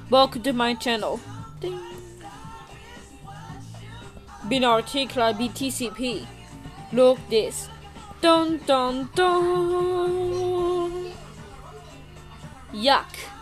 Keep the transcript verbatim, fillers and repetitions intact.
Welcome to my channel. Ding. Binarticle B T C P. Look this. Dun dun dun. Yuck.